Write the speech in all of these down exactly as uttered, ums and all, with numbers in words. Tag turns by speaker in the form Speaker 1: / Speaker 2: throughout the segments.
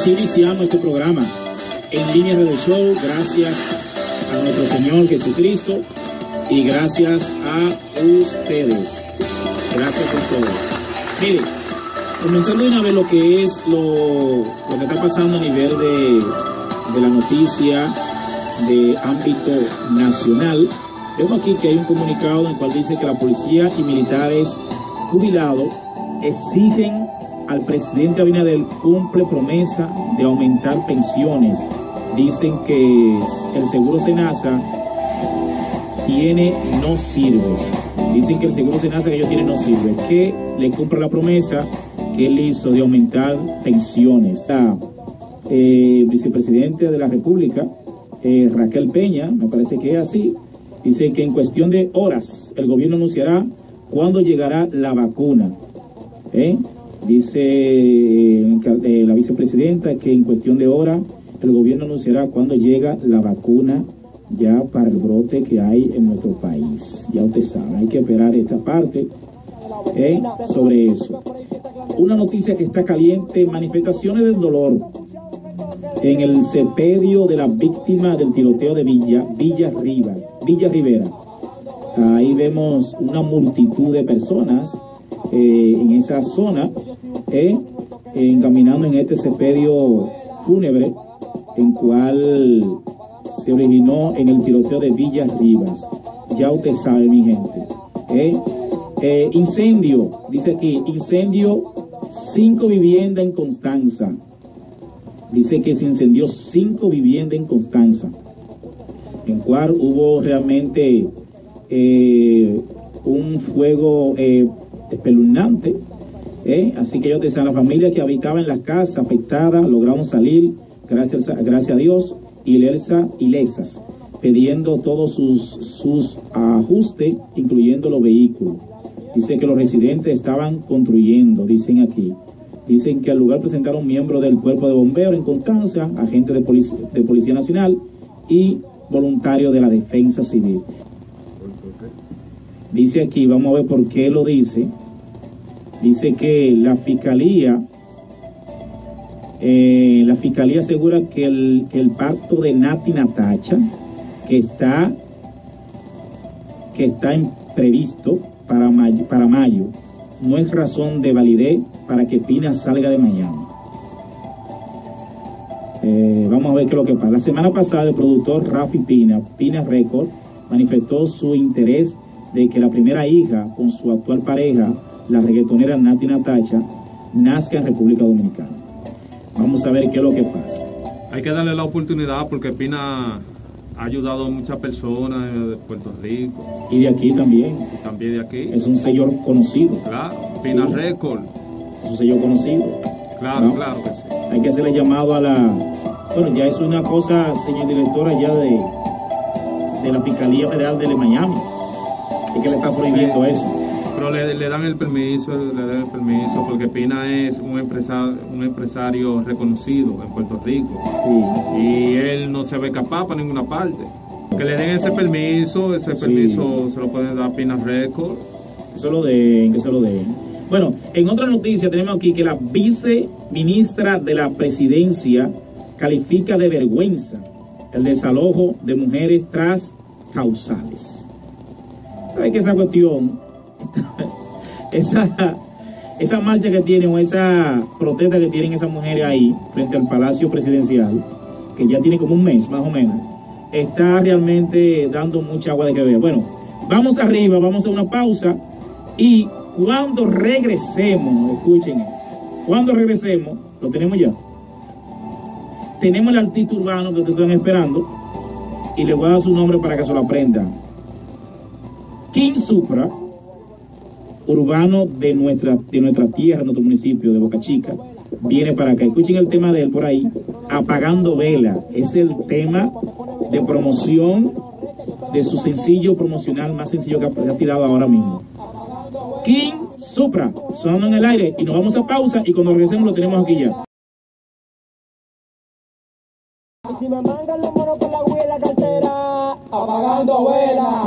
Speaker 1: Así iniciamos este programa en Línea Radio Show, gracias a nuestro Señor Jesucristo y gracias a ustedes. Gracias por todo. Mire, comenzando de una vez lo que es lo, lo que está pasando a nivel de, de la noticia de ámbito nacional. Vemos aquí que hay un comunicado en el cual dice que la policía y militares jubilados exigen al presidente Abinader cumple promesa de aumentar pensiones. Dicen que el seguro Senasa tiene, no sirve. Dicen que el seguro Senasa que ellos tienen no sirve. Que le cumpla la promesa que él hizo de aumentar pensiones. La eh, vicepresidenta de la República, eh, Raquel Peña, me parece que es así, dice que en cuestión de horas el gobierno anunciará cuándo llegará la vacuna. ¿Eh? Dice eh, la vicepresidenta que en cuestión de horas el gobierno anunciará cuándo llega la vacuna ya para el brote que hay en nuestro país. Ya usted sabe, hay que esperar esta parte ¿eh? sobre eso. Una noticia que está caliente, manifestaciones del dolor en el sepedio de la víctima del tiroteo de Villa, Villa Riva, Villa Rivera. Ahí vemos una multitud de personas eh, en esa zona, eh, encaminando en este sepedio fúnebre, en cual se originó en el tiroteo de Villa Rivas. Ya usted sabe, mi gente. Eh, eh, incendio, dice aquí, incendio, cinco viviendas en Constanza. Dice que se incendió cinco viviendas en Constanza, en cual hubo realmente eh, un fuego eh, espeluznante. Eh, así que ellos decían, la familia que habitaba en la casa afectada lograron salir, gracias a, gracias a Dios, ilesa, ilesas, pidiendo todos sus, sus ajustes, incluyendo los vehículos. Dice que los residentes estaban construyendo, dicen aquí. Dicen que al lugar presentaron miembros del cuerpo de bomberos en Constanza, agentes de, polic de Policía Nacional y voluntarios de la Defensa Civil. Dice aquí, vamos a ver por qué lo dice. Dice que la Fiscalía, eh, la Fiscalía asegura que el, que el pacto de Nati Natacha, que está, que está en, previsto para mayo, para mayo, no es razón de validez para que Pina salga de Miami. Eh, vamos a ver qué es lo que pasa. La semana pasada el productor Rafi Pina, Pina Record, manifestó su interés de que la primera hija con su actual pareja, la reggaetonera Nati Natacha, nazca en República Dominicana. Vamos a ver qué es lo que pasa.
Speaker 2: Hay que darle la oportunidad porque Pina ha ayudado a muchas personas de Puerto Rico.
Speaker 1: Y de aquí también.
Speaker 2: Y también de aquí.
Speaker 1: Es un sello conocido.
Speaker 2: Claro, Pina sí. Record.
Speaker 1: Es un sello conocido.
Speaker 2: Claro,
Speaker 1: ¿no?
Speaker 2: Claro que sí.
Speaker 1: Hay que hacerle llamado a la... Bueno, ya es una cosa, señor directora, ya de, de la Fiscalía Federal de Miami. Es que le está prohibiendo sí. eso.
Speaker 2: Pero le, le dan el permiso, le dan el permiso, porque Pina es un empresario, un empresario reconocido en Puerto Rico.
Speaker 1: Sí.
Speaker 2: Y él no se ve capaz para ninguna parte. Que le den ese permiso, ese sí. permiso se lo pueden dar a Pina Record.
Speaker 1: Que se lo den, que se lo den. Bueno, en otra noticia tenemos aquí que la viceministra de la Presidencia califica de vergüenza el desalojo de mujeres tras causales. ¿Sabe que esa cuestión, esa, esa marcha que tienen o esa protesta que tienen esas mujeres ahí frente al Palacio Presidencial, que ya tiene como un mes más o menos, está realmente dando mucha agua de que ver? Bueno, vamos arriba, vamos a una pausa y cuando regresemos, escuchen, cuando regresemos, lo tenemos ya. Tenemos el artista urbano que ustedes están esperando y le voy a dar su nombre para que se lo aprendan. King Supra, urbano de nuestra, de nuestra tierra, nuestro municipio de Boca Chica, viene para acá. Escuchen el tema de él por ahí, Apagando Vela. Es el tema de promoción de su sencillo promocional más sencillo que ha tirado ahora mismo. King Supra, sonando en el aire, y nos vamos a pausa y cuando regresemos lo tenemos aquí ya.
Speaker 3: Si me mangan los monos con la huella cartera, apagando vela.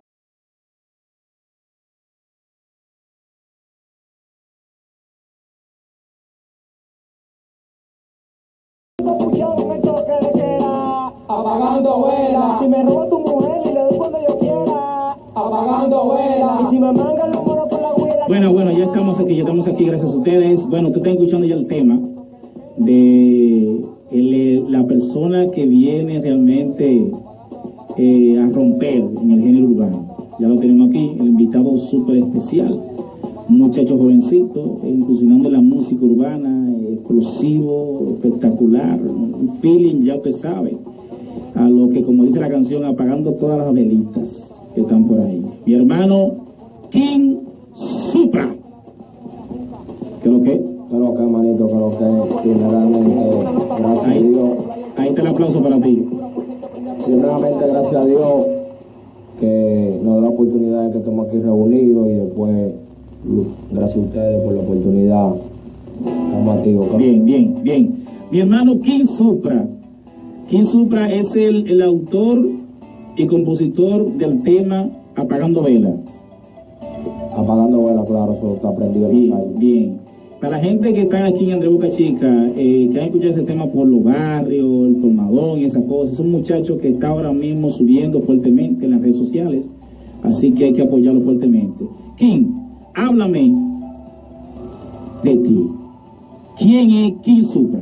Speaker 3: Si me robo tu mujer y le doy cuando yo quiera, apagando vela. Y si me mangan los monos con la huela.
Speaker 1: Bueno, bueno, ya estamos aquí, ya estamos aquí, gracias a ustedes. Bueno, tú estás escuchando ya el tema de el, la persona que viene realmente eh, a romper en el género urbano. Ya lo tenemos aquí, el invitado súper especial. Un muchacho jovencito, eh, incursionando en la música urbana, eh, explosivo, espectacular, un feeling, ya usted sabe, a lo que, como dice la canción, apagando todas las velitas que están por ahí. Mi hermano King Supra. ¿Qué es lo que?
Speaker 4: ¿Qué es lo que, manito? ¿Qué es lo que? Primeramente, gracias
Speaker 1: Ahí,
Speaker 4: a Dios.
Speaker 1: ahí está el aplauso para ti.
Speaker 4: Primeramente, gracias a Dios que nos da la oportunidad de que estemos aquí reunidos y después, gracias a ustedes por la oportunidad. Estamos activos.
Speaker 1: Bien, bien, bien. Mi hermano King Supra. King Supra es el, el autor y compositor del tema Apagando Vela.
Speaker 4: Apagando vela, claro, eso está aprendido en la
Speaker 1: Bien,
Speaker 4: calle.
Speaker 1: bien. Para la gente que está aquí en Andrés Boca Chica, eh, que han escuchado ese tema por los barrios, el colmadón y esas cosas, es un muchacho que está ahora mismo subiendo fuertemente en las redes sociales, así que hay que apoyarlo fuertemente. King, háblame de ti. ¿Quién es King Supra?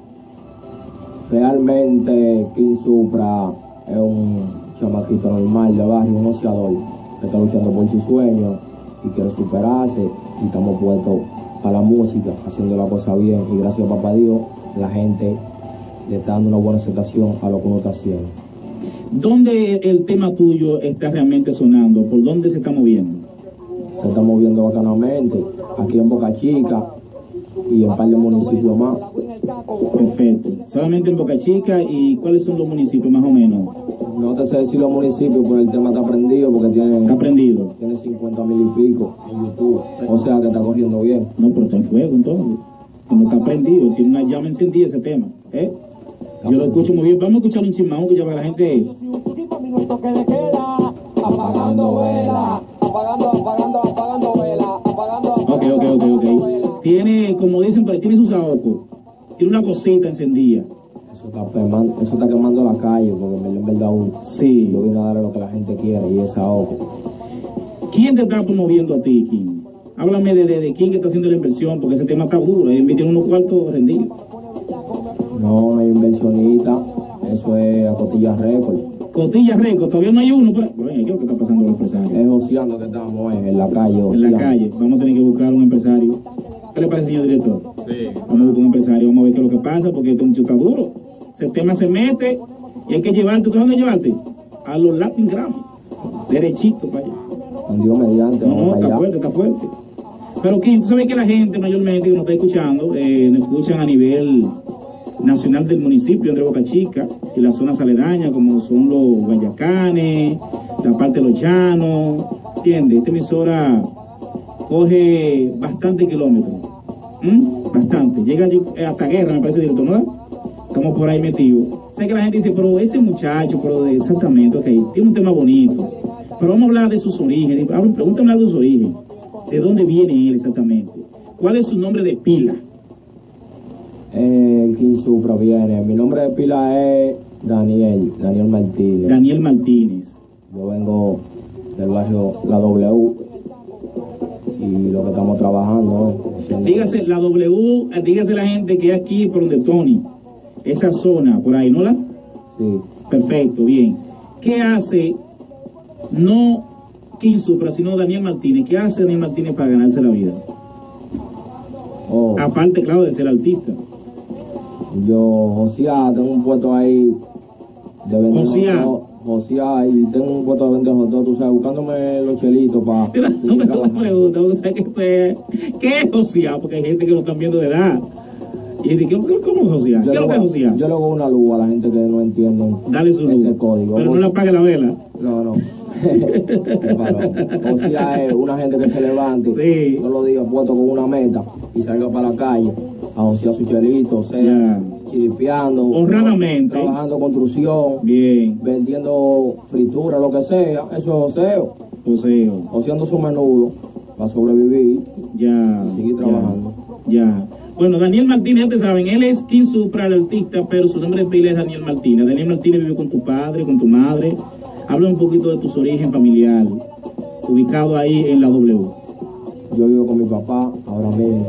Speaker 4: Realmente, King Supra es un chamaquito normal de barrio, un ociador que está luchando por sus sueños y quiere superarse, y estamos puestos para la música, haciendo la cosa bien, y gracias a papá Dios, la gente le está dando una buena aceptación a lo que uno está haciendo.
Speaker 1: ¿Dónde el tema tuyo está realmente sonando? ¿Por dónde se está moviendo?
Speaker 4: Se está moviendo bacanamente, aquí en Boca Chica y en un par de municipios más.
Speaker 1: Perfecto. Solamente en Boca Chica, ¿y cuáles son los municipios más o menos?
Speaker 4: No te sé decir los municipios, pero el tema está prendido porque tiene,
Speaker 1: ¿Está prendido?
Speaker 4: tiene cincuenta mil y pico en YouTube. O sea que está corriendo bien.
Speaker 1: No, pero está en fuego entonces. No está prendido, tiene una llama encendida ese tema. ¿eh? Yo lo escucho muy bien. Vamos a escuchar un chismón que ya para la gente.
Speaker 3: Apagando vela, apagando, apagando, apagando vela, apagando,
Speaker 1: Ok, ok, ok, ok. Tiene, como dicen, por ahí, tiene su saoco. Tiene una cosita encendida.
Speaker 4: Eso está, quemando, eso está quemando la calle, porque en verdad un,
Speaker 1: Sí.
Speaker 4: yo vine a darle lo que la gente quiere y es ahogo.
Speaker 1: ¿Quién te está promoviendo a ti, King? Háblame de, de, de quién que está haciendo la inversión, porque ese tema está duro. Él tiene unos cuartos rendidos.
Speaker 4: No, no hay inversionista, eso es a Cotilla Record.
Speaker 1: Cotilla Record, todavía no hay uno. Pero, bueno, ¿qué es lo que está pasando con los empresarios?
Speaker 4: Es joseando que estamos eh, en la calle,
Speaker 1: En
Speaker 4: joseando.
Speaker 1: la calle. Vamos a tener que buscar un empresario. ¿Qué le parece, señor director?
Speaker 2: Sí.
Speaker 1: Vamos a buscar un empresario, vamos a ver qué es lo que pasa, porque este muchacho está duro. Ese tema se mete y hay que llevarte. ¿Tú dónde llevarte? A los Latin Grammy. Derechito para allá.
Speaker 4: Con Dios mediante,
Speaker 1: No,
Speaker 4: vamos
Speaker 1: no,
Speaker 4: para
Speaker 1: está
Speaker 4: allá.
Speaker 1: fuerte, está fuerte. Pero King, tú sabes que la gente mayormente que nos está escuchando, eh, nos escuchan a nivel nacional del municipio de Boca Chica y las zonas aledañas, como son los Guayacanes, la parte de los Llanos, ¿entiendes? Esta emisora coge bastante kilómetros, ¿Mm? bastante. Llega hasta Guerra, me parece, directo, ¿no? Estamos por ahí metidos. Sé que la gente dice, pero ese muchacho, pero exactamente, ok, tiene un tema bonito. Pero vamos a hablar de sus orígenes. Pregúntame de sus orígenes. ¿De dónde viene él exactamente? ¿Cuál es su nombre de pila?
Speaker 4: Eh, King Supra viene. Mi nombre de pila es Daniel, Daniel Martínez.
Speaker 1: Daniel Martínez.
Speaker 4: Yo vengo del barrio La W y lo que estamos trabajando es haciendo-
Speaker 1: Dígase la W, eh, dígase la gente que es aquí por donde Tony. Esa zona, por ahí, ¿no la?
Speaker 4: Sí.
Speaker 1: Perfecto, bien. ¿Qué hace, no King Supra, sino Daniel Martínez? ¿Qué hace Daniel Martínez para ganarse la vida?
Speaker 4: Oh,
Speaker 1: Aparte, claro, de ser artista.
Speaker 4: yo, Josía, tengo un puesto ahí de vender
Speaker 1: Josía.
Speaker 4: hot dog. Josía, y tengo un puesto de vender hot dog, tú sabes, buscándome los chelitos para
Speaker 1: Mira, no me no me pregunta, o sea, que esto es- ¿qué es Josía? Porque hay gente que lo están viendo de edad. Y dice, ¿cómo es Josía? ¿Qué es lo que es Josía?
Speaker 4: Yo le hago una luz a la gente que no entiende
Speaker 1: Dale su luz.
Speaker 4: ese código.
Speaker 1: Pero no le apague la vela.
Speaker 4: No, no. O sea, es una gente que se levante
Speaker 1: Sí.
Speaker 4: todos los días puesto con una meta y salga para la calle a josear su chelito, o sea,
Speaker 1: Ya.
Speaker 4: chiripeando,
Speaker 1: Honradamente.
Speaker 4: trabajando construcción,
Speaker 1: Bien,
Speaker 4: vendiendo fritura, lo que sea. Eso es joseo,
Speaker 1: Joseo.
Speaker 4: joseando su menudo para sobrevivir
Speaker 1: Ya.
Speaker 4: y seguir
Speaker 1: ya,
Speaker 4: trabajando.
Speaker 1: Ya. Bueno, Daniel Martínez, ya te saben, él es King Supra, el artista, pero su nombre de pila es Daniel Martínez. Daniel Martínez vive con tu padre, con tu madre. Habla un poquito de tus orígenes familiares, ubicado ahí en la W.
Speaker 4: Yo vivo con mi papá ahora mismo.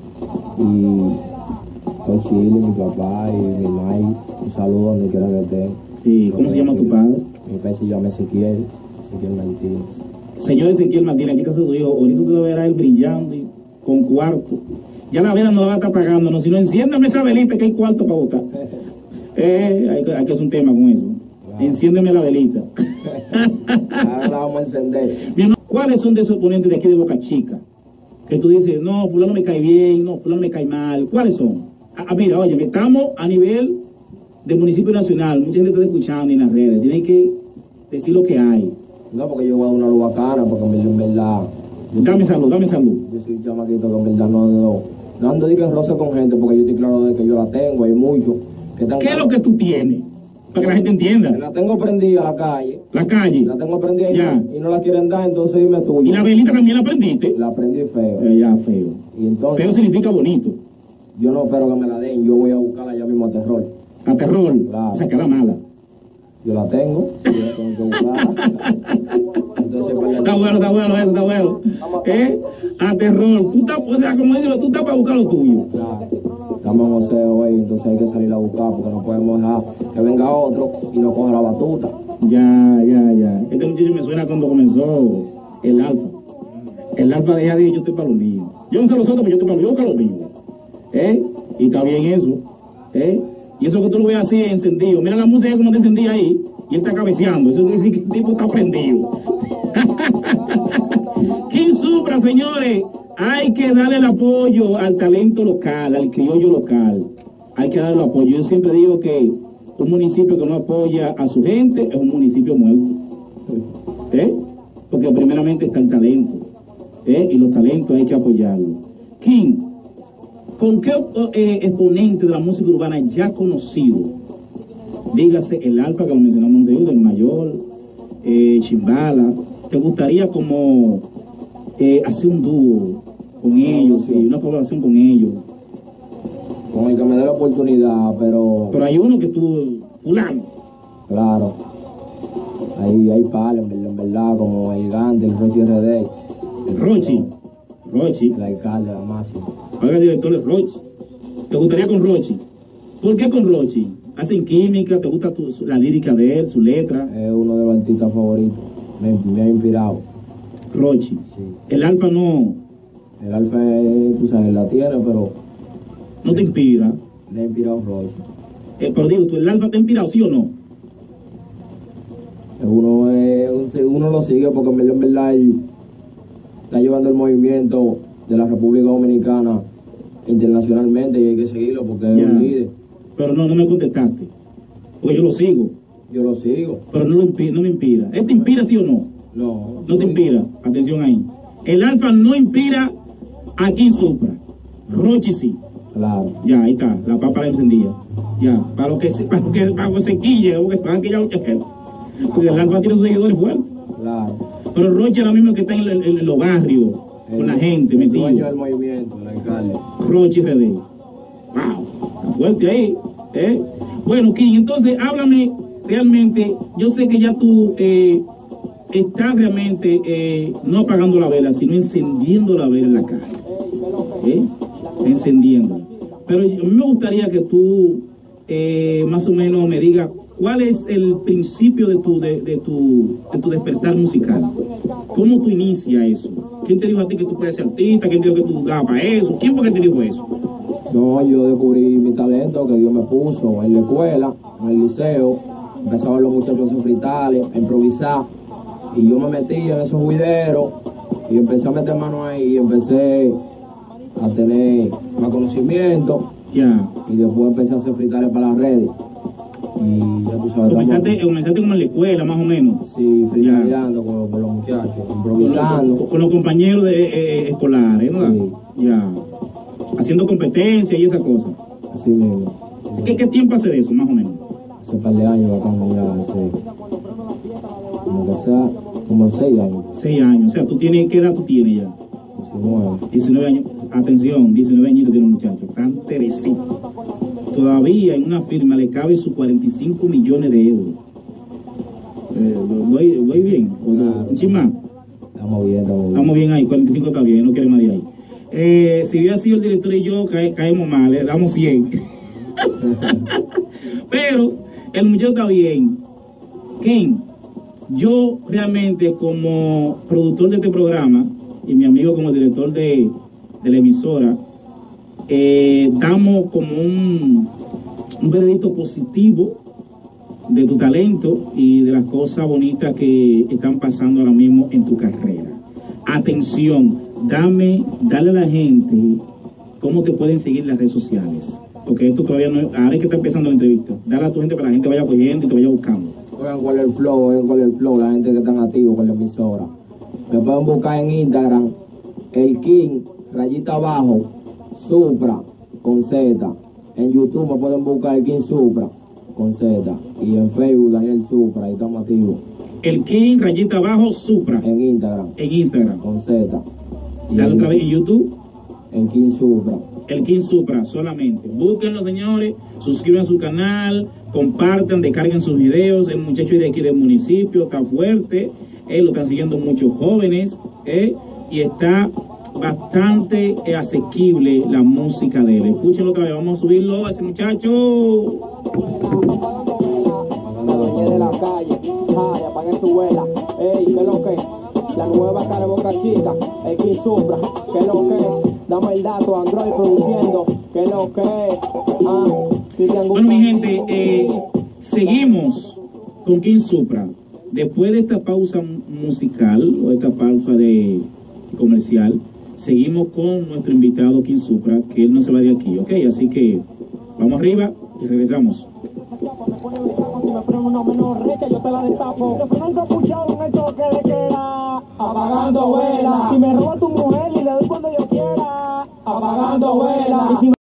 Speaker 4: Y con Chile, mi papá y mi mamá. Un saludo donde quiera que estén.
Speaker 1: ¿Y cómo se llama tu padre?
Speaker 4: Mi padre se llama Ezequiel, Ezequiel Martínez.
Speaker 1: Señor Ezequiel Martínez, aquí está su hijo. Ahorita tú verás él brillando y con cuarto. Ya la vela no la va a estar pagando, no, sino enciéndeme esa velita que hay cuarto para botar. Eh, hay, hay que hacer un tema con eso. Claro. Enciéndeme la velita.
Speaker 4: Ahora la vamos a encender.
Speaker 1: Bien, ¿cuáles son de esos ponentes de aquí de Boca Chica? Que tú dices, no, fulano me cae bien, no, fulano me cae mal. ¿Cuáles son? Ah, mira, oye, estamos a nivel del municipio nacional. Mucha gente está escuchando en las redes. Tienen que decir lo que hay.
Speaker 4: No, porque yo voy a dar una luz bacana, porque en verdad...
Speaker 1: Dame salud, dame salud.
Speaker 4: Yo soy un chamaquito que en verdad no... no No ando de que roce con gente, porque yo estoy claro de que yo la tengo, hay muchos. Que
Speaker 1: ¿Qué es lo que tú tienes? Para que la gente entienda.
Speaker 4: La tengo prendida a la calle.
Speaker 1: ¿La calle?
Speaker 4: La tengo prendida y,
Speaker 1: ya.
Speaker 4: No, y no la quieren dar, entonces dime tú.
Speaker 1: ¿Y la velita también la prendiste?
Speaker 4: La prendí feo.
Speaker 1: Eh, ya, feo.
Speaker 4: Y entonces,
Speaker 1: feo significa bonito.
Speaker 4: Yo no espero que me la den, yo voy a buscarla ya mismo a terror.
Speaker 1: ¿A terror?
Speaker 4: Claro.
Speaker 1: O sea, que la mala.
Speaker 4: Yo la tengo, yo la tengo que buscarla. Entonces, para
Speaker 1: está bueno, está bueno, eso está bueno. ¿Eh? A terror. Tú estás, o sea, como dices, tú estás para buscar lo tuyo.
Speaker 4: Claro. Estamos en Oseo hoy, entonces hay que salir a buscar porque no podemos dejar que venga otro y no coja la batuta.
Speaker 1: Ya, ya, ya. Este muchacho me suena cuando comenzó el alfa. El alfa de día yo estoy para lo mío. Yo no sé los otros, pero yo estoy para lo mío, yo busco lo mío. ¿Eh? Y está bien eso. ¿Eh? Y eso que tú lo ves así encendido. Mira la música como te encendía ahí. Y él está cabeceando. Eso quiere decir que el tipo está prendido. King Supra, señores. Hay que darle el apoyo al talento local, al criollo local. Hay que darle el apoyo. Yo siempre digo que un municipio que no apoya a su gente es un municipio muerto. ¿Eh? Porque primeramente está el talento. ¿Eh? Y los talentos hay que apoyarlos. King, ¿con qué eh, exponente de la música urbana ya conocido? Dígase el Alfa, que lo mencionamos en segundo, el Mayor, eh, Chimbala. ¿Te gustaría como eh, hacer un dúo con ellos, sí, una colaboración con ellos?
Speaker 4: Con el que me dé la oportunidad, pero...
Speaker 1: Pero hay uno que tú, fulano.
Speaker 4: Claro. Ahí hay palos, en verdad, como el Gigante, el Rochi R D.
Speaker 1: El Rochi. Rochi.
Speaker 4: El alcalde, la máxima.
Speaker 1: Oiga, director, el Rochi. ¿Te gustaría con Rochi? ¿Por qué con Rochi? ¿Hacen química? ¿Te gusta tu, la lírica de él, su letra?
Speaker 4: Es uno de los artistas favoritos. Me, me ha inspirado.
Speaker 1: Rochi.
Speaker 4: Sí.
Speaker 1: El Alfa no...
Speaker 4: El Alfa, tú sabes, la tiene, pero...
Speaker 1: ¿No te inspira?
Speaker 4: Me ha inspirado Rochi.
Speaker 1: Eh, pero digo, ¿tú el Alfa te ha inspirado, sí o no?
Speaker 4: Uno, eh, uno lo sigue porque en verdad, en verdad él está llevando el movimiento de la República Dominicana internacionalmente y hay que seguirlo porque es
Speaker 1: ya.
Speaker 4: Un líder.
Speaker 1: Pero no, no me contestaste. Porque yo lo sigo.
Speaker 4: Yo lo sigo.
Speaker 1: Pero no, lo inspira, no me inspira. ¿Él te inspira, sí o no?
Speaker 4: No.
Speaker 1: No te inspira. Atención ahí. El Alfa no inspira a King Supra. Rochi sí.
Speaker 4: Claro.
Speaker 1: Ya, ahí está. La papa la encendía. Ya. Para lo que se, para lo que, para lo que se quille, o que se van a quillar los chequeros. Porque el Alfa tiene sus seguidores fuertes.
Speaker 4: Claro.
Speaker 1: Pero Rochi es lo mismo que está en, en, en los barrios, el, con la gente,
Speaker 4: el
Speaker 1: metido.
Speaker 4: dueño del movimiento, el alcalde.
Speaker 1: Rochi R D. Wow. Está fuerte ahí. ¿Eh? Bueno, King, entonces háblame realmente. Yo sé que ya tú eh, estás realmente eh, no apagando la vela, sino encendiendo la vela en la calle. ¿Eh? Encendiendo. Pero a mí me gustaría que tú eh, más o menos me digas cuál es el principio de tu, de, de, tu, de tu despertar musical. ¿Cómo tú inicias eso? ¿Quién te dijo a ti que tú puedes ser artista? ¿Quién te dijo que tú dabas para eso? ¿Quién fue que te dijo eso?
Speaker 4: No, yo descubrí mi talento que Dios me puso en la escuela, en el liceo. Empecé a ver los muchachos en fritales, a improvisar. Y yo me metí en esos juideros y empecé a meter mano ahí y empecé a tener más conocimiento.
Speaker 1: Ya.
Speaker 4: Y después empecé a hacer fritales para las redes. Y ya tú sabes.
Speaker 1: Comenzaste, comenzaste como en la escuela, más o menos.
Speaker 4: Sí, fritaleando con, con los muchachos, improvisando.
Speaker 1: Con, con los compañeros de, eh, escolares, ¿no?
Speaker 4: Sí.
Speaker 1: Ya. Haciendo competencia y esas cosas.
Speaker 4: Así mismo. Sí.
Speaker 1: ¿Qué, ¿Qué tiempo hace de eso, más o menos?
Speaker 4: Hace un par de años acá, ya hace. Como que sea, como seis años.
Speaker 1: Seis años. O sea, ¿tú tienes, qué edad tú tienes ya?
Speaker 4: diecinueve.
Speaker 1: diecinueve años. Atención, diecinueve añitos tiene un muchacho. Tan terecito. Todavía en una firma le cabe sus cuarenta y cinco millones de euros. Eh, voy, voy bien.
Speaker 4: Claro.
Speaker 1: Un chismán.
Speaker 4: Estamos bien, estamos bien.
Speaker 1: Estamos bien ahí, cuarenta y cinco está bien, no quiere más de ahí. Eh, si hubiera sido el director y yo, cae, caemos mal, le damos cien. Pero el muchacho está bien. Ken, yo realmente como productor de este programa y mi amigo como director de, de la emisora, eh, damos como un, un veredicto positivo de tu talento y de las cosas bonitas que están pasando ahora mismo en tu carrera. Atención, dame, dale a la gente cómo te pueden seguir en las redes sociales. Porque esto todavía no es, ahora es que está empezando la entrevista. Dale a tu gente para que la gente vaya cogiendo y te vaya buscando.
Speaker 4: Oigan cuál es el flow, oigan cuál es el flow, la gente que están activos con la emisora. Me pueden buscar en Instagram, el King, rayita abajo, Supra, con Z. En YouTube me pueden buscar el King Supra, con Z. Y en Facebook, Daniel Supra, ahí estamos activos.
Speaker 1: El King, rayita abajo, Supra.
Speaker 4: En Instagram,
Speaker 1: En Instagram.
Speaker 4: con Z. Y
Speaker 1: Dale
Speaker 4: en,
Speaker 1: otra vez en YouTube.
Speaker 4: el King Supra.
Speaker 1: El King Supra solamente. Búsquenlo, señores, suscriban a su canal, compartan, descarguen sus videos. El muchacho de aquí del municipio está fuerte, eh, lo están siguiendo muchos jóvenes, eh, y está bastante eh, asequible la música de él. Escúchenlo otra vez, vamos a subirlo a ese muchacho.
Speaker 3: Doña de la calle, ay, apaguen su vela. Ey, ¿qué es lo que? La nueva cara de Boca Chica, el King Supra, ¿qué es lo que? Dame el dato, Android produciendo, ¿qué es lo que? Ah,
Speaker 1: bueno, mi gente, eh, seguimos con King Supra. Después de esta pausa musical o esta pausa de comercial, seguimos con nuestro invitado King Supra, que él no se va de aquí, ¿ok? Así que vamos arriba y regresamos.
Speaker 3: Si me freno una menor recha, yo te la destapo. Te freno encapuchado en el toque de queda, apagando vela. Si me roba tu mujer y le doy cuando yo quiera, apagando vela. Y si me...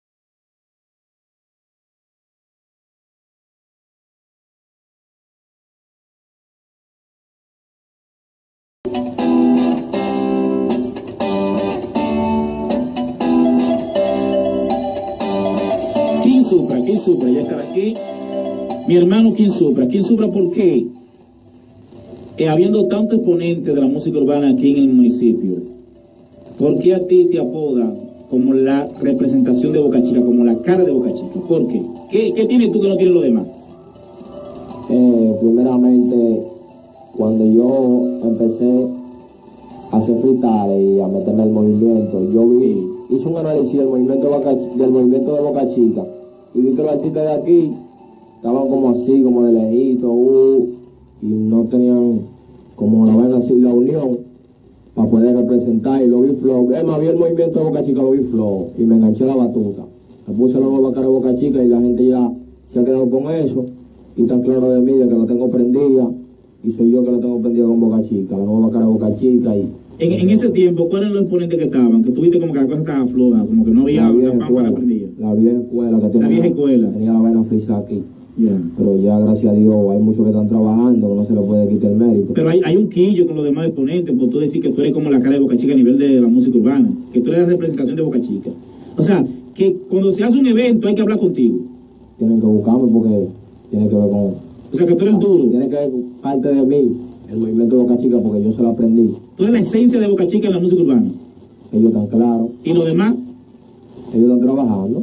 Speaker 1: King Supra, King Supra, ya estará aquí. Mi hermano King Supra. King Supra, ¿por qué? Eh, habiendo tanto exponente de la música urbana aquí en el municipio, ¿por qué a ti te apodan como la representación de Boca Chica, como la cara de Boca Chica? ¿Por qué? ¿Qué, qué tienes tú que no tienes los demás?
Speaker 4: Eh, primeramente, cuando yo empecé a hacer freestyle y a meterme en el movimiento, yo vi,
Speaker 1: Sí.
Speaker 4: hice un análisis del movimiento, de Boca, del movimiento de Boca Chica y vi que los artistas de aquí estaban como así, como de lejito, uh, y no tenían como la van a decir la unión para poder representar, y lo vi flow. Es más, vi el movimiento de Boca Chica, lo vi flow y me enganché a la batuta. Me puse la nueva cara de Boca Chica y la gente ya se ha quedado con eso. Y tan claro de mí de que la tengo prendida, y soy yo que la tengo prendida con Boca Chica, la nueva cara de Boca Chica. Y
Speaker 1: En, en ese tiempo, ¿cuáles eran los exponentes que estaban? Que tuviste como que la cosa estaba floja, como que no había
Speaker 4: la vieja
Speaker 1: una pámpara
Speaker 4: escuela,
Speaker 1: prendida.
Speaker 4: la vieja escuela que tenía
Speaker 1: La vieja escuela.
Speaker 4: tenía la vaina frisa aquí.
Speaker 1: Yeah.
Speaker 4: Pero ya, gracias a Dios, hay muchos que están trabajando, que no se le puede quitar el mérito.
Speaker 1: Pero hay, hay un quillo con los demás exponentes, por tú decir que tú eres como la cara de Boca Chica a nivel de la música urbana, que tú eres la representación de Boca Chica. O sea, que cuando se hace un evento hay que hablar contigo.
Speaker 4: Tienen que buscarme porque tiene que ver con...
Speaker 1: O sea, que tú eres duro.
Speaker 4: Tiene que ver con parte de mí, el movimiento de Boca Chica, porque yo se lo aprendí.
Speaker 1: Tú eres la esencia de Boca Chica en la música urbana.
Speaker 4: Ellos están claros,
Speaker 1: Y los demás,
Speaker 4: ellos están trabajando.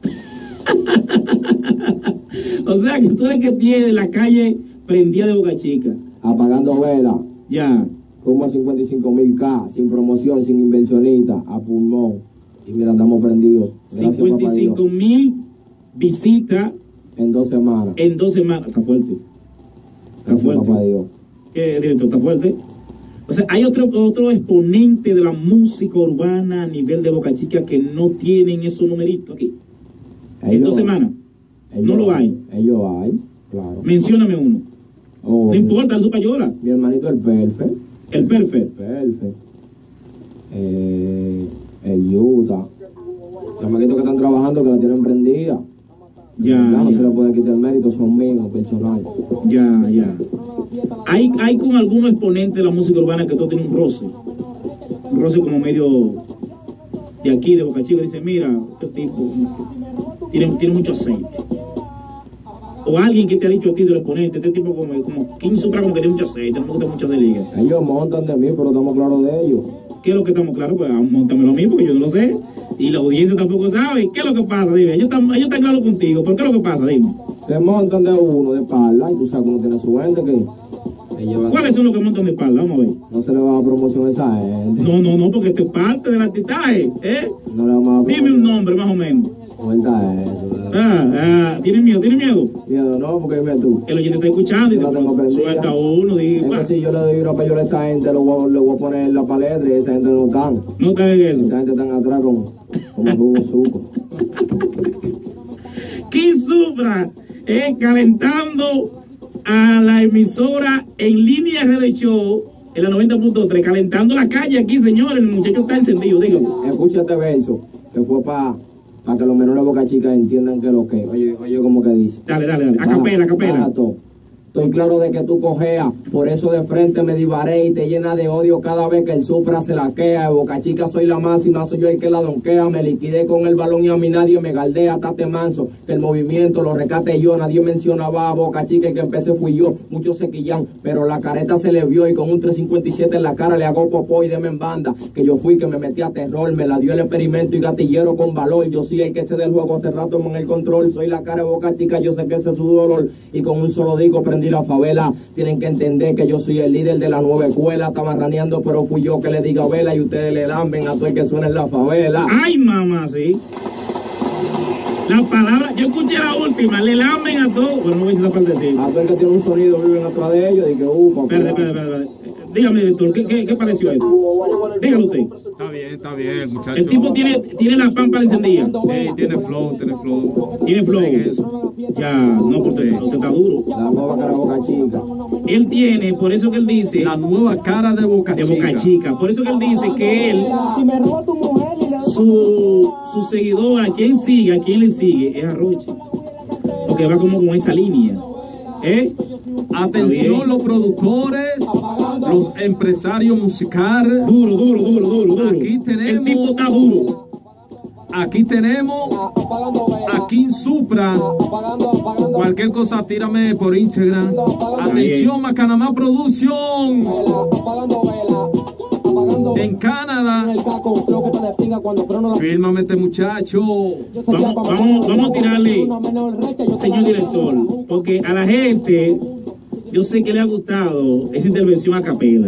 Speaker 1: o sea, que tú eres que tiene la calle prendida de Boca Chica.
Speaker 4: Apagando velas,
Speaker 1: Ya.
Speaker 4: rumbo a cincuenta y cinco mil K, sin promoción, sin inversionista, a pulmón. Y mira, andamos prendidos. Gracias,
Speaker 1: cincuenta y
Speaker 4: papá
Speaker 1: cinco
Speaker 4: Dios.
Speaker 1: mil visitas
Speaker 4: En dos semanas.
Speaker 1: en dos semanas. Está fuerte. Está
Speaker 4: Gracias,
Speaker 1: fuerte.
Speaker 4: papá Dios.
Speaker 1: ¿Qué, director? ¿Está fuerte? O sea, hay otro, otro exponente de la música urbana a nivel de Boca Chica que no tienen esos numeritos aquí. En
Speaker 4: Ellos-
Speaker 1: dos semanas.
Speaker 4: ellos-
Speaker 1: no lo hay.
Speaker 4: Ellos hay, claro.
Speaker 1: Mencióname uno.
Speaker 4: Oh,
Speaker 1: No importa, el su payola.
Speaker 4: mi hermanito el Perfect.
Speaker 1: El Perfect.
Speaker 4: Perfect. Eh, el Utah. Chamaquitos que están trabajando, que la tienen prendida.
Speaker 1: Ya,
Speaker 4: no
Speaker 1: ya.
Speaker 4: se le puede quitar el mérito, son míos, personal.
Speaker 1: Ya, ya. Hay, hay con algunos exponentes de la música urbana que tú tienes un roce. Un roce como medio de aquí, de Boca Chica, dice, mira, este tipo tiene, tiene mucho aceite. O alguien que te ha dicho a ti del oponente, este tipo como, como King Supra, como que tiene mucho aceite, no me gusta mucho de liga.
Speaker 4: Ellos montan de mí, pero estamos claros de ellos.
Speaker 1: ¿Qué es lo que estamos claros? Pues montamelo a mí, porque yo no lo sé. Y la audiencia tampoco sabe. ¿Qué es lo que pasa? Dime, ellos están, ellos están claros contigo, pero ¿qué es lo que pasa? Dime.
Speaker 4: Que montan de uno, de espalda, y tú sabes que uno tiene su gente que...
Speaker 1: ¿Cuáles son los que montan de espalda? Vamos a ver.
Speaker 4: No se le va a dar promoción a esa gente.
Speaker 1: No, no, no, porque esto es parte del artistaje, ¿eh?
Speaker 4: No le vamos a
Speaker 1: Dime un nombre, más o menos.
Speaker 4: Cuenta eso.
Speaker 1: Ah, ah, ¿tienes miedo? ¿Tienes miedo?
Speaker 4: Miedo no, porque dime tú.
Speaker 1: El oyente está escuchando y dice, pues, suelta uno. Dice,
Speaker 4: es que si yo le doy una payola a esa gente, le voy, le voy a poner la palestra y esa gente no están.
Speaker 1: No están en eso.
Speaker 4: Esa gente están atrás con, con el jugo suco.
Speaker 1: King Supra, eh, calentando a la emisora en línea R D Show en la noventa punto tres, calentando la calle aquí, señores. El muchacho está encendido, dígame.
Speaker 4: Escucha este verso que fue para pa que los menores de Boca Chica entiendan que lo que. Oye, oye, como que dice.
Speaker 1: Dale, dale, dale. A capela, a capela.
Speaker 4: Estoy claro de que tú cojeas, por eso de frente me divaré y te llena de odio cada vez que el Supra se laquea. De Boca Chica soy la máxima, soy yo el que la donquea. Me liquidé con el balón y a mí nadie me galdea. Tate manso, que el movimiento lo recate yo. Nadie mencionaba a Boca Chica, el que empecé fui yo. Muchos se quillan, pero la careta se le vio y con un tres cincuenta y siete en la cara le hago popó y deme en banda. Que yo fui que me metí a terror, me la dio el experimento y gatillero con valor. Yo soy el que se del juego hace rato en el control. Soy la cara de Boca Chica, yo sé que ese es su dolor. Y con un solo digo prendí la favela. Tienen que entender que yo soy el líder de la nueva escuela. Estaba raneando, pero fui yo que le diga vela y ustedes le lamben a todo el que suena en la favela.
Speaker 1: Ay, mamá, sí. La palabra, yo escuché la última, le lamben a todo. Bueno, no voy a decir esa parte de sí.
Speaker 4: A todo el que tiene un sonido viven atrás de ellos. Y que, uh, papá.
Speaker 1: Espérate, espérate, espérate. Dígame, director, ¿qué, qué, qué pareció esto? Dígalo usted.
Speaker 2: Está bien, está bien, muchachos.
Speaker 1: El tipo tiene, tiene la pámpara encendida.
Speaker 2: Sí, tiene flow, tiene flow.
Speaker 1: Tiene flow.
Speaker 2: Eso.
Speaker 1: Ya, no, porque sí. Usted está duro.
Speaker 4: La nueva cara de Boca Chica.
Speaker 1: Él tiene, por eso que él dice...
Speaker 2: La nueva cara de Boca Chica.
Speaker 1: De Boca Chica. Por eso que él dice que él... Su, su seguidor, a quien sigue, a quien le sigue, es a Roche. Porque va como con esa línea. ¿Eh?
Speaker 2: Atención los productores, los empresarios musicales.
Speaker 1: Duro, duro, duro, duro, duro.
Speaker 2: Aquí tenemos...
Speaker 1: El tipo está duro.
Speaker 2: Aquí tenemos a King Supra. Cualquier cosa, tírame por Instagram. Atención, Macanamá Producción. En Canadá. Fírmame este muchacho.
Speaker 1: Vamos, vamos, vamos a tirarle, señor director, porque a la gente, yo sé que le ha gustado esa intervención a capela.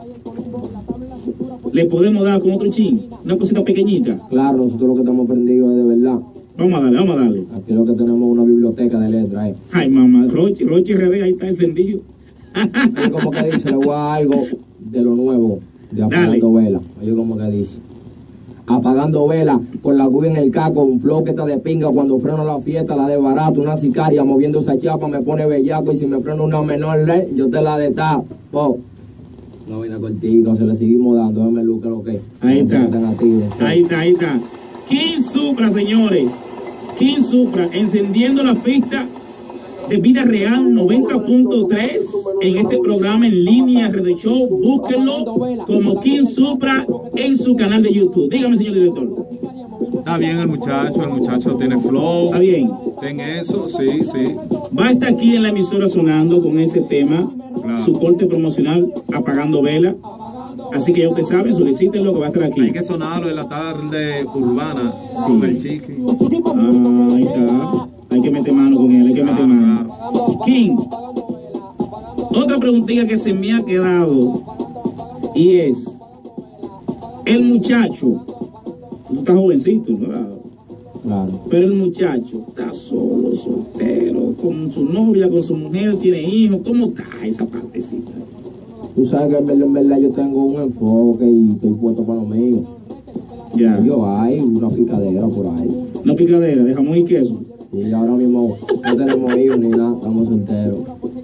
Speaker 1: Le podemos dar con otro chin, una cosita pequeñita.
Speaker 4: Claro, nosotros lo que estamos prendidos es de verdad.
Speaker 1: Vamos a darle, vamos a darle.
Speaker 4: Aquí lo que tenemos es una biblioteca de letras. Eh.
Speaker 1: Ay, mamá, Roche, Roche R D ahí está encendido.
Speaker 4: Oye, como que dice, le voy a dar algo de lo nuevo, de Apagando Vela. Oye, como que dice. Apagando vela, con la cuya en el caco, un flow que está de pinga cuando freno la fiesta, la de barato, una sicaria moviendo esa chapa, me pone bellaco y si me freno una menor, yo te la destapo. No vine contigo, se le seguimos dando, déjame luz que lo que.
Speaker 1: Ahí está. Ahí está, ahí está. King Supra, señores. King Supra, encendiendo la pista de Vida Real noventa punto tres en este programa en línea R D Show. Búsquenlo como King Supra en su canal de YouTube. Dígame, señor director.
Speaker 2: Está bien el muchacho, el muchacho tiene flow.
Speaker 1: Está bien.
Speaker 2: Ten eso, sí, sí.
Speaker 1: Va a estar aquí en la emisora sonando con ese tema, claro. Su corte promocional, Apagando Vela. Así que ya usted sabe, solicítenlo que va a estar aquí.
Speaker 2: Hay que sonarlo en la tarde urbana, sí. Con el chiqui.
Speaker 1: Ah, ahí está. Hay que meter mano con él, hay que claro, meter mano. Claro. King, otra preguntita que se me ha quedado y es, el muchacho, tú estás jovencito, ¿verdad?
Speaker 4: Claro.
Speaker 1: Pero el muchacho está solo, soltero, con su novia, con su mujer, tiene hijos. ¿Cómo está esa partecita?
Speaker 4: Tú sabes que en verdad, en verdad yo tengo un enfoque y estoy puesto para lo mío.
Speaker 1: Ya.
Speaker 4: Yo hay una picadera por ahí.
Speaker 1: ¿Una picadera de jamón y queso?
Speaker 4: Sí, ahora mismo no tenemos hijos ni nada, estamos solteros.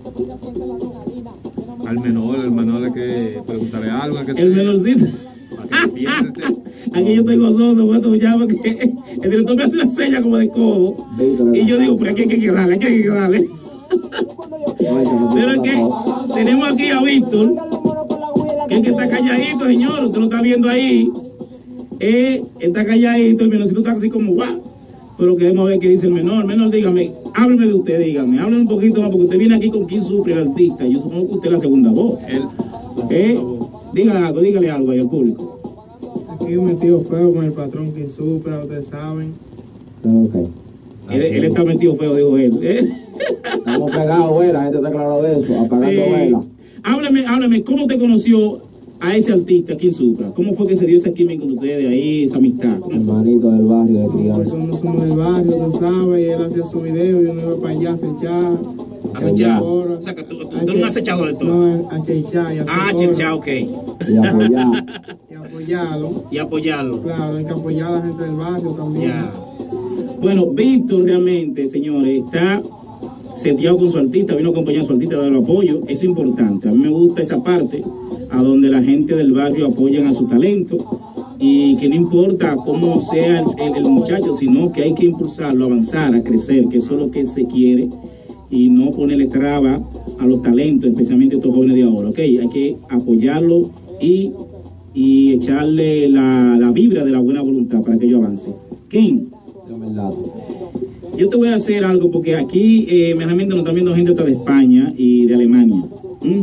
Speaker 2: Al menor, el menor es que preguntaré algo. Que
Speaker 1: el
Speaker 2: sea,
Speaker 1: menorcito. Aquí yo estoy gozoso, porque ya porque el director me hace una seña como de codo. Y yo digo, pero aquí hay que quedarle, aquí hay que quedarle. Pero es que tenemos aquí a Víctor, que es que está calladito, señor, usted lo está viendo ahí. Eh, está calladito, el menorcito está así como guau. Pero queremos ver qué dice el menor. Menor, dígame, hábleme de usted, dígame. Hábleme un poquito más, porque usted viene aquí con King Supra, el artista. Yo supongo que usted es la segunda voz.
Speaker 2: Él,
Speaker 1: Eh, diga algo, dígale algo ahí al público.
Speaker 5: Aquí un metido feo con el patrón King Supra, ustedes saben.
Speaker 4: Ok.
Speaker 1: Él, él está metido feo, dijo él. ¿Eh?
Speaker 4: Estamos pegados, güey, la gente está clara de eso, apagando
Speaker 1: Sí.
Speaker 4: vela.
Speaker 1: Háblame, háblame, ¿cómo te conoció a ese artista, King Supra? ¿Cómo fue que se dio esa química con ustedes ahí, esa amistad? ¿Cómo fue?
Speaker 4: Hermanito del barrio de
Speaker 5: Pues
Speaker 4: crianza.
Speaker 5: somos, somos del barrio, tú sabes, y él hacía su video y uno iba para allá a acechar.
Speaker 1: Acechar.
Speaker 5: Ahora-
Speaker 1: O sea, que tú, tú, tú eres un acechador entonces.
Speaker 5: No, a chechar y a hacer
Speaker 1: Ah,
Speaker 5: coro.
Speaker 1: chicha, ok.
Speaker 4: Y apoyar.
Speaker 5: Y apoyarlo.
Speaker 1: Y apoyarlo.
Speaker 5: Claro, hay que apoyar a la gente del barrio también.
Speaker 1: Ya. Bueno, Víctor realmente, señores, está seteado con su artista, vino a acompañar a su artista, a darle apoyo. Eso es importante. A mí me gusta esa parte, a donde la gente del barrio apoyan a su talento y que no importa cómo sea el, el- el muchacho, sino que hay que impulsarlo, avanzar, a crecer, que eso es lo que se quiere y no ponerle traba a los talentos, especialmente estos jóvenes de ahora, ¿ok? Hay que apoyarlo y, y echarle la, la vibra de la buena voluntad para que ello avance. King,
Speaker 4: Dame el dato.
Speaker 1: yo te voy a hacer algo porque aquí eh, realmente nos están viendo gente hasta de España y de Alemania. ¿Mm?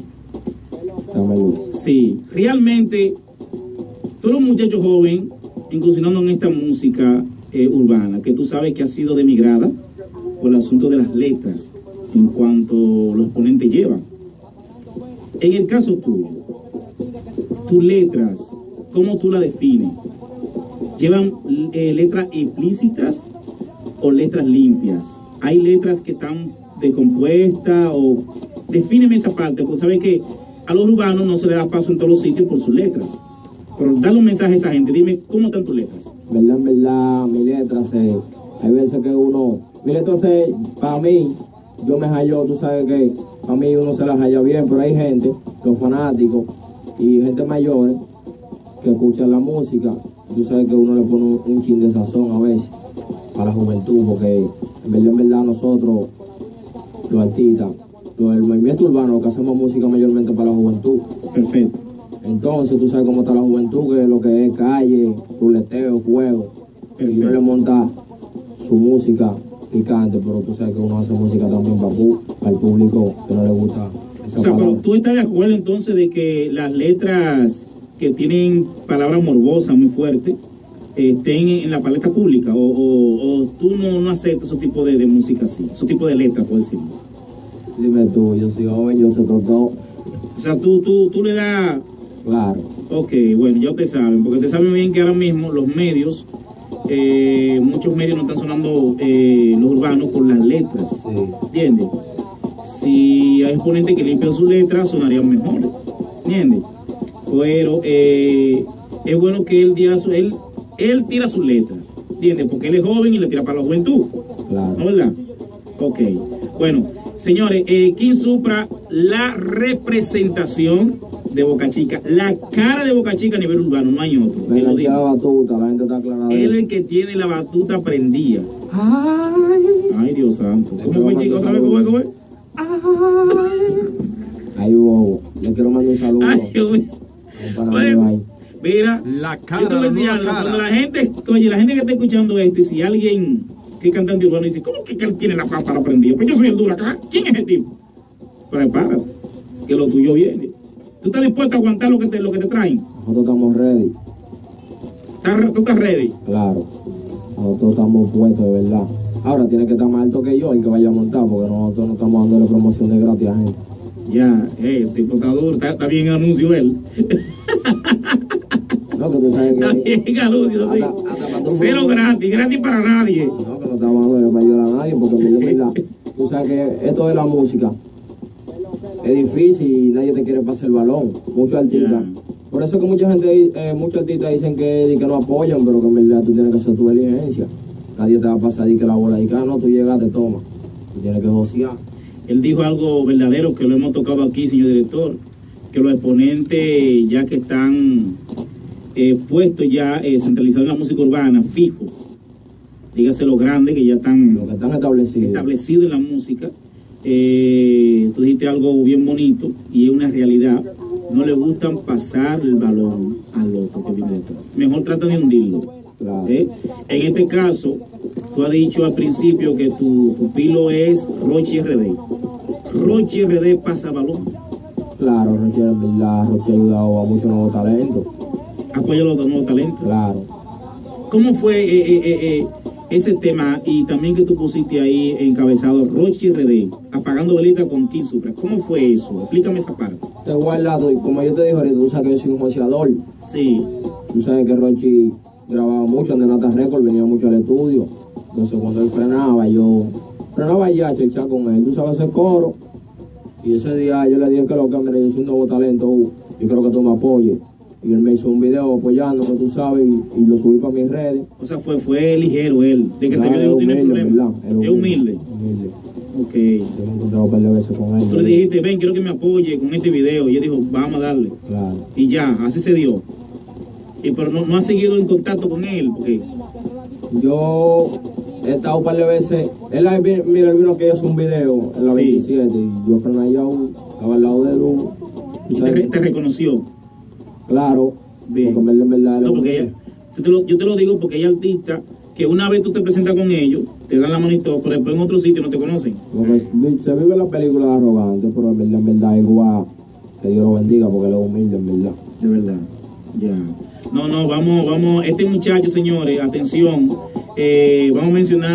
Speaker 4: Dame luz.
Speaker 1: Sí, realmente tú eres un muchacho joven incursionando en esta música eh, urbana, que tú sabes que ha sido demigrada por el asunto de las letras en cuanto los exponentes llevan. En el caso tuyo, tus letras, ¿cómo tú las defines? ¿Llevan eh, letras implícitas o letras limpias? ¿Hay letras que están descompuestas o...? Defíneme esa parte, porque sabes que a los urbanos no se le da paso en todos los sitios por sus letras. Pero dale un mensaje a esa gente, dime cómo están tus letras.
Speaker 4: Verdad, en verdad, mi letra se... Hay veces que uno... Mi letra se... Para mí, yo me hallo, tú sabes que... Para mí uno se las halla bien, pero hay gente, los fanáticos y gente mayor que escuchan la música. Tú sabes que uno le pone un, un chin de sazón a veces para la juventud, porque en verdad, en verdad nosotros, los artistas, los del movimiento urbano, lo que hacemos música mayormente para la juventud.
Speaker 1: Perfecto.
Speaker 4: Entonces tú sabes cómo está la juventud, que lo que es calle, ruleteo, fuego. Y uno le
Speaker 1: Perfecto.
Speaker 4: monta su música picante, pero tú sabes que uno hace música también para, pu- para el público que no le gusta esa
Speaker 1: O sea, pero
Speaker 4: palabra.
Speaker 1: tú estás de acuerdo entonces de que las letras que tienen palabras morbosas muy fuertes eh, estén en la paleta pública o, o, o tú no, no aceptas ese tipo de, de música así, ese tipo de letras, por decirlo.
Speaker 4: Dime tú, yo soy joven, yo sé todo,
Speaker 1: O sea, tú, tú, tú le das,
Speaker 4: claro.
Speaker 1: ok, bueno, ya ustedes saben, porque ustedes saben bien que ahora mismo los medios, eh, muchos medios no están sonando eh, los urbanos por las letras,
Speaker 4: Sí.
Speaker 1: ¿entiendes? Si hay exponentes que limpian sus letras, sonarían mejores, ¿entiendes? Pero eh, es bueno que él tira, su, él, él tira sus letras, ¿entiendes? Porque él es joven y le tira para la juventud,
Speaker 4: Claro.
Speaker 1: ¿no verdad? Ok, bueno, señores, eh, King Supra, la representación de Boca Chica, la cara de Boca Chica a nivel urbano, no hay otro.
Speaker 4: Me
Speaker 1: que lo
Speaker 4: la
Speaker 1: diga.
Speaker 4: la batuta, la gente está clara de
Speaker 1: Él es
Speaker 4: eso.
Speaker 1: el que tiene la batuta prendida.
Speaker 5: Ay,
Speaker 1: Ay, Dios santo.
Speaker 4: Le
Speaker 1: ¿Cómo
Speaker 4: quiero
Speaker 1: fue,
Speaker 4: mandar
Speaker 1: chica? ¿Otra vez?
Speaker 4: saludos.
Speaker 1: ¿Cómo fue? ¿Cómo fue?
Speaker 4: Ahí hubo, le quiero mandar un saludo
Speaker 1: Ay, Dios mío.
Speaker 4: a un pana
Speaker 1: Pues,
Speaker 4: mío ahí.
Speaker 1: mira,
Speaker 2: La
Speaker 1: yo
Speaker 2: cara,
Speaker 1: te voy a
Speaker 2: la
Speaker 1: decir
Speaker 2: nueva
Speaker 1: algo,
Speaker 2: cara.
Speaker 1: cuando la gente, oye, la gente que está escuchando esto, y si alguien que es cantante urbano dice, ¿cómo que, que él tiene la pámpara prendida? Pues yo soy el duro acá. ¿Quién es ese tipo? Prepárate, que lo tuyo viene. ¿Tú estás dispuesto a aguantar lo que te, lo que te traen?
Speaker 4: Nosotros estamos ready,
Speaker 1: ¿Estás, ¿Tú estás ready?
Speaker 4: claro. Nosotros estamos puestos de verdad. Ahora tiene que estar más alto que yo el que vaya a montar, porque nosotros no estamos dándole promoción de gratis a gente.
Speaker 1: Ya, eh, el tipo está duro, está, está bien el anuncio él.
Speaker 4: No, que tú sabes
Speaker 1: Está
Speaker 4: que...
Speaker 1: bien el anuncio, sí.
Speaker 4: Hasta- hasta cuando-
Speaker 1: Cero gratis, gratis para nadie.
Speaker 4: No, que no estamos dándole para ayudar a nadie, porque en verdad, tú sabes que esto de la música es difícil y nadie te quiere pasar el balón. Muchos artistas.
Speaker 1: Ya.
Speaker 4: Por eso que mucha gente, eh, muchos artistas dicen que, que no apoyan, pero que en verdad tú tienes que hacer tu diligencia. Nadie te va a pasar y que la bola y que ah, no, tú llegaste, toma. Tú tienes que josear.
Speaker 1: Él dijo algo verdadero que lo hemos tocado aquí, señor director, que los exponentes ya que están eh, puestos ya eh, centralizados en la música urbana, fijo, dígase los grandes que ya están
Speaker 4: Los que están establecidos.
Speaker 1: establecidos en la música, eh, tú dijiste algo bien bonito y es una realidad, no le gustan pasar el balón al otro que viene detrás. Mejor tratan de hundirlo.
Speaker 4: Claro.
Speaker 1: ¿Eh? En este caso, tú has dicho al principio que tu pupilo es Rochi R D. Rochi R D pasa balón.
Speaker 4: Claro, Rochi, en verdad, Rochi ha ayudado a muchos nuevos talentos.
Speaker 1: Apoya a los nuevos talentos.
Speaker 4: Claro.
Speaker 1: ¿Cómo fue eh, eh, eh, eh, ese tema? Y también que tú pusiste ahí encabezado Rochi R D, apagando velita con King Supra. ¿Cómo fue eso? Explícame esa parte.
Speaker 4: Te guardado, y como yo te dije ahorita, tú sabes que yo soy un joseador.
Speaker 1: Sí.
Speaker 4: Tú sabes que Rochi grababa mucho, en Nata Record, venía mucho al estudio. Entonces cuando él frenaba, yo frenaba ya, echar con él. Tú sabes hacer coro. Y ese día yo le dije que lo que me yo soy un nuevo talento, uh, yo creo que tú me apoyes. Y él me hizo un video apoyándome, tú sabes, y, y lo subí para mis redes.
Speaker 1: O sea, fue, fue ligero él. De que
Speaker 4: Claro,
Speaker 1: te vio, no tiene
Speaker 4: humilde,
Speaker 1: problema.
Speaker 4: ¿verdad?
Speaker 1: Es humilde.
Speaker 4: Humilde.
Speaker 1: Ok.
Speaker 4: Yo me he encontrado un par de veces con él.
Speaker 1: Tú le dijiste, ven, quiero que me apoye con este video. Y él dijo, vamos a darle.
Speaker 4: Claro.
Speaker 1: Y ya, así se dio. Y pero no, no has seguido en contacto con él, porque
Speaker 4: Yo he estado un par de veces. Él, mira, él vino que hizo un video en la
Speaker 1: Sí.
Speaker 4: veintisiete y yo frené allá, uh, estaba al lado de él. uh,
Speaker 1: y te, re- te reconoció.
Speaker 4: Claro.
Speaker 1: Bien.
Speaker 4: Porque en verdad, en verdad, él
Speaker 1: No,
Speaker 4: es
Speaker 1: porque
Speaker 4: un-
Speaker 1: ella, yo, te lo, yo te lo digo porque hay artistas que una vez tú te presentas con ellos, te dan la mano y todo, pero después en otro sitio no te conocen.
Speaker 4: Porque se vive la película de arrogante, pero en verdad, en verdad, igual, que Dios lo bendiga porque él es humilde, en verdad.
Speaker 1: De verdad. Ya. No, no, vamos, vamos. Este muchacho, señores, atención. eh, vamos a mencionar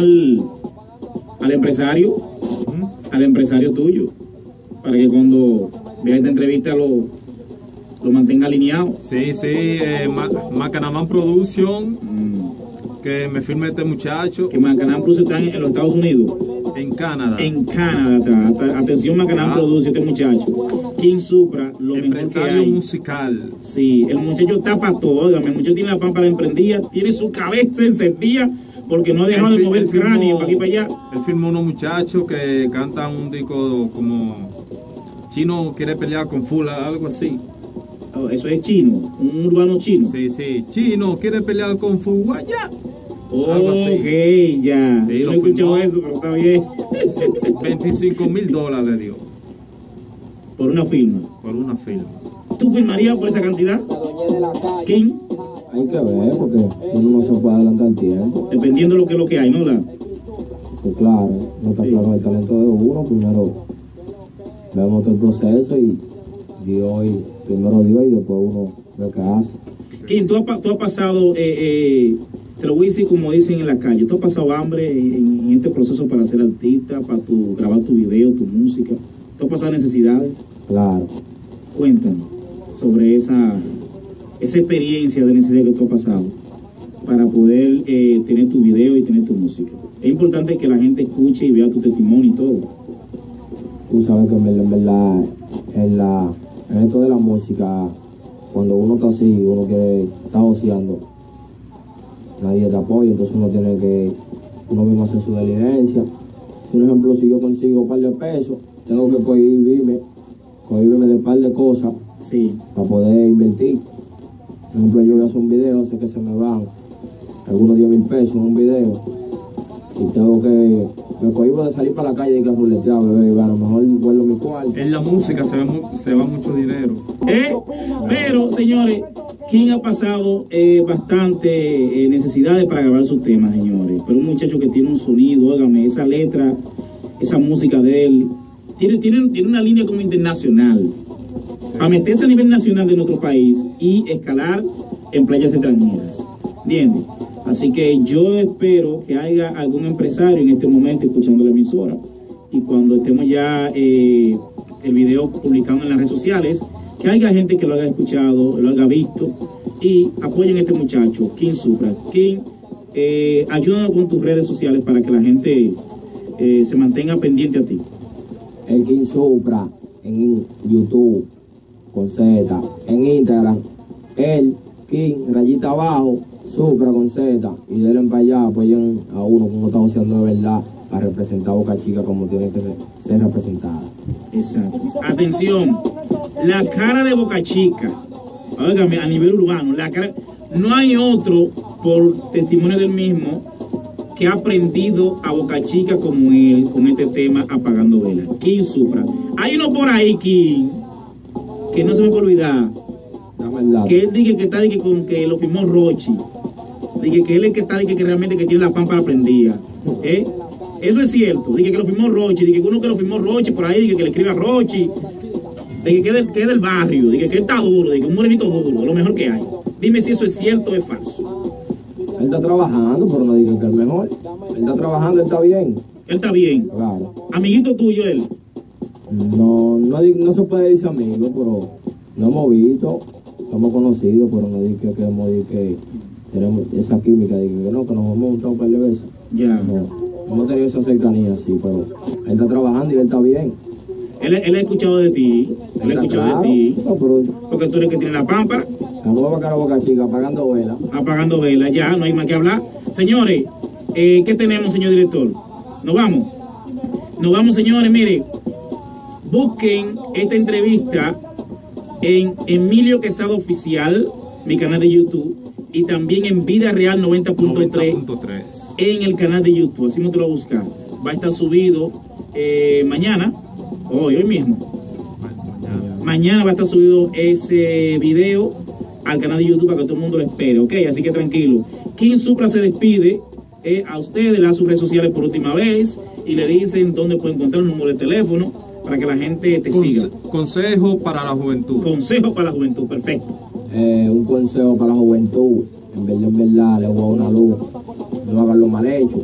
Speaker 1: al empresario,
Speaker 2: Ujú.
Speaker 1: al empresario tuyo, para que cuando vea esta entrevista lo, lo mantenga alineado.
Speaker 2: Sí, sí, eh, Ma- Macanaman Production,
Speaker 1: Mm.
Speaker 2: que me firme este muchacho
Speaker 1: Que Macanán Plus está en, en los Estados Unidos.
Speaker 2: en Canadá.
Speaker 1: En Canadá está. Ata- Atención, Macanán
Speaker 2: Ah.
Speaker 1: produce este muchacho. King Supra, lo mejor que
Speaker 2: Empresario
Speaker 1: hay.
Speaker 2: musical.
Speaker 1: Sí, el muchacho está para todo. Óigame, el muchacho tiene la pámpara emprendida, tiene su cabeza encendida porque no ha dejado
Speaker 2: Él
Speaker 1: de
Speaker 2: fi-
Speaker 1: mover el
Speaker 2: él firmó-
Speaker 1: cráneo para aquí para allá.
Speaker 2: Él firmó unos muchachos que cantan un disco como Chino quiere pelear con Fula, algo así.
Speaker 1: Oh, eso es chino, un urbano chino.
Speaker 2: Sí, sí. Chino quiere pelear con Fuguaya. algo así.
Speaker 1: Ok, ya.
Speaker 2: Sí,
Speaker 1: Yo no
Speaker 2: lo
Speaker 1: he escuchado
Speaker 2: firmó.
Speaker 1: eso, pero está bien.
Speaker 2: veinticinco mil dólares le dio
Speaker 1: Por una firma.
Speaker 2: por una firma.
Speaker 1: ¿Tú firmarías por esa cantidad?
Speaker 3: La doña de la calle.
Speaker 1: King,
Speaker 4: Hay que ver, porque uno no se puede adelantar tiempo.
Speaker 1: dependiendo de lo que es lo que hay, ¿no? La,
Speaker 4: Pues claro, no está
Speaker 1: Sí.
Speaker 4: claro el talento de uno, primero vemos todo el proceso y Dios, y primero Dios y después uno ve qué hace.
Speaker 1: King, tú has, pa- tú has pasado, eh, eh, te lo voy a decir como dicen en la calle, tú has pasado hambre en, en este proceso para ser artista, para tu, grabar tu video, tu música. ¿Tú has pasado necesidades?
Speaker 4: Claro.
Speaker 1: Cuéntanos sobre esa, esa experiencia de necesidad que tú has pasado para poder eh, tener tu video y tener tu música. Es importante que la gente escuche y vea tu testimonio y todo.
Speaker 4: Tú sabes que en verdad, en verdad, en, la, en esto de la música, cuando uno está así, uno quiere, está oceando, nadie te apoya, entonces uno tiene que, uno mismo hacer su diligencia. Por ejemplo, si yo consigo un par de pesos, tengo que cohibirme, cohibirme de un par de cosas
Speaker 1: Sí,
Speaker 4: para poder invertir. Por ejemplo, yo voy a hacer un video, sé que se me van algunos diez mil pesos en un video y tengo que, me cohibo de salir para la calle y que ruletear, bebé, y a lo mejor vuelvo a mi cuarto.
Speaker 2: En la música se, ve mu- se va mucho dinero.
Speaker 1: ¿Eh? Pero, señores, King ha pasado eh, bastante eh, necesidades para grabar sus temas, señores. Pero un muchacho que tiene un sonido, óigame, esa letra, esa música de él, tiene, tiene, tiene una línea como internacional. Para meterse a nivel nacional de nuestro país y escalar en playas extranjeras. ¿Entiendes? Así que yo espero que haya algún empresario en este momento escuchando la emisora. Y cuando estemos ya eh, el video publicado en las redes sociales, que haya gente que lo haya escuchado, lo haya visto y apoyen a este muchacho, King Supra. King, eh, ayúdanos con tus redes sociales para que la gente eh, se mantenga pendiente a ti.
Speaker 4: El King Supra en YouTube con Z, en Instagram, el King rayita abajo, Supra con Z, y denle para allá, apoyen a uno como está haciendo de verdad a representar a Boca Chica como tiene que ser representada.
Speaker 1: Exacto. Atención, la cara de Boca Chica, óigame, a nivel urbano, la cara, no hay otro, por testimonio del mismo, que ha aprendido a Boca Chica como él, con este tema Apagando Velas. King Supra. Hay uno por ahí, King, que no se me puede olvidar,
Speaker 4: La verdad.
Speaker 1: que él dice que está dice, con que lo firmó Rochi, dice que él es que está dice, que realmente que tiene la pámpara prendida, ¿eh? Eso es cierto, dice que lo firmó Rochi, dice que uno que lo firmó Rochi por ahí, dice que le escribe a Rochi, dice que es del, que es del barrio, dice que él está duro, dice que un morenito duro, lo mejor que hay. Dime si eso es cierto o es falso.
Speaker 4: Él está trabajando, pero no digo que es mejor. Él está trabajando, él está bien.
Speaker 1: Él está bien.
Speaker 4: Claro.
Speaker 1: Amiguito tuyo él.
Speaker 4: No, no, di- no se puede decir amigo, pero no hemos visto, somos conocidos, pero no digo que queremos decir que tenemos esa química, digo que no, que nos hemos gustado un par de veces.
Speaker 1: Ya.
Speaker 4: No, hemos tenido esa cercanía, sí, pero él está trabajando y él está bien.
Speaker 1: Él, él ha escuchado de ti. Él ha
Speaker 4: Está
Speaker 1: escuchado
Speaker 4: claro.
Speaker 1: de ti.
Speaker 4: No, pero
Speaker 1: Porque tú eres el que tiene la pámpara,
Speaker 4: la nueva cara boca chica, apagando vela.
Speaker 1: apagando velas. Ya, no hay más que hablar. Señores, eh, ¿qué tenemos, señor director? Nos vamos. Nos vamos, señores. Mire, busquen esta entrevista en Emilio Quesada Oficial, mi canal de YouTube, y también en Vida Real noventa punto tres
Speaker 2: punto tres.
Speaker 1: en el canal de YouTube. Así me te lo voy a buscar. Va a estar subido eh, mañana, hoy, hoy mismo. Mañana va a estar subido ese video al canal de YouTube para que todo el mundo lo espere, ¿ok? Así que tranquilo. King Supra se despide eh, a ustedes, le da sus redes sociales por última vez y le dicen dónde puede encontrar el número de teléfono para que la gente te siga.
Speaker 2: Conse- consejo para la juventud.
Speaker 1: Consejo para la juventud, perfecto.
Speaker 4: Eh, un consejo para la juventud, en verdad, en verdad, le voy a dar una luz, no hagan lo mal hecho.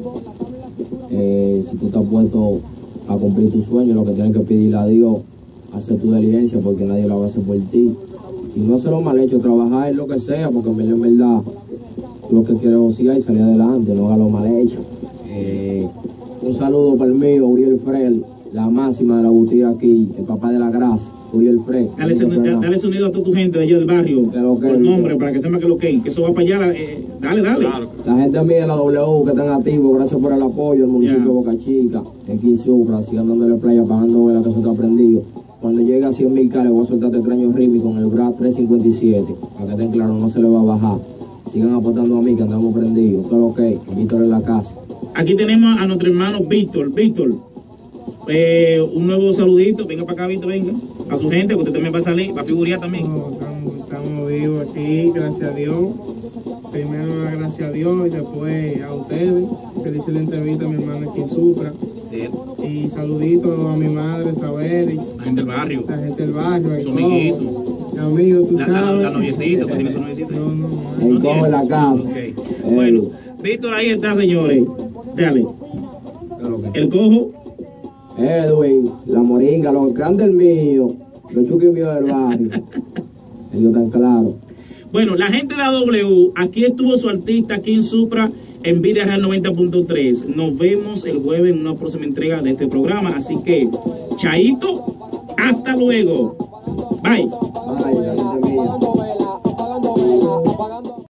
Speaker 4: Eh, si tú estás puesto a cumplir tus sueños, lo que tienes que pedirle a Dios, hacer tu diligencia, porque nadie lo va a hacer por ti. Y no hacer lo mal hecho, trabajar en lo que sea, porque en verdad, en verdad, tú lo que quieres es ociar y salir adelante, no hagan lo mal hecho. Eh, un saludo para el mío, Uriel Frel, la máxima de la boutique aquí, el papá de la grasa, Uriel Frel.
Speaker 1: Dale, sonido, dale sonido a toda tu gente de allá del barrio,
Speaker 4: Que lo que-
Speaker 1: por nombre, para que sepa que lo que que eso va para allá. eh, dale, dale.
Speaker 2: Claro.
Speaker 4: La gente mía de la W que están activos, gracias por el apoyo, el municipio
Speaker 1: Ya.
Speaker 4: de Boca Chica, en King Supra, sigan dándole playa, pagando vela que eso está prendido. Cuando llegue a cien mil K, le voy a soltar este extraño Rimi con el B R A trescientos cincuenta y siete, para que estén claros, no se le va a bajar. Sigan aportando a mí, que andamos prendidos. ¿Qué es lo que? Víctor en la casa.
Speaker 1: Aquí tenemos a nuestro hermano Víctor. Víctor, eh, un nuevo saludito. Venga para acá, Víctor, venga. A su gente, que usted también va a salir, va a figurar también.
Speaker 5: No, estamos, estamos vivos aquí, gracias a Dios. Primero gracias a Dios y después a ustedes. Que le hice la entrevista a mi hermano King Supra. Y saluditos a mi madre, Saber,
Speaker 1: La gente del barrio.
Speaker 5: la gente del barrio. el
Speaker 1: Su
Speaker 5: Cojo,
Speaker 1: amiguito.
Speaker 5: mi amigo, tú
Speaker 1: La, la,
Speaker 5: sabes.
Speaker 1: la noviecita, tú tienes su noviecita.
Speaker 5: No, no, no.
Speaker 4: El
Speaker 1: ¿No
Speaker 4: cojo
Speaker 1: tiene?
Speaker 4: en la casa.
Speaker 1: Ok.
Speaker 4: Eh,
Speaker 1: Bueno, Víctor, ahí está, señores. Dale.
Speaker 4: ¿qué es lo que?
Speaker 1: El cojo.
Speaker 4: Edwin, la moringa, los grandes míos, los chuquis míos del barrio. Ellos están claros.
Speaker 1: Bueno, la gente de la W, aquí estuvo su artista King Supra en Vida Real noventa punto tres. Nos vemos el jueves en una próxima entrega de este programa. Así que, chaito, hasta luego. Bye.
Speaker 4: Ay, la gente mía.
Speaker 3: Apagando vela, apagando vela, apagando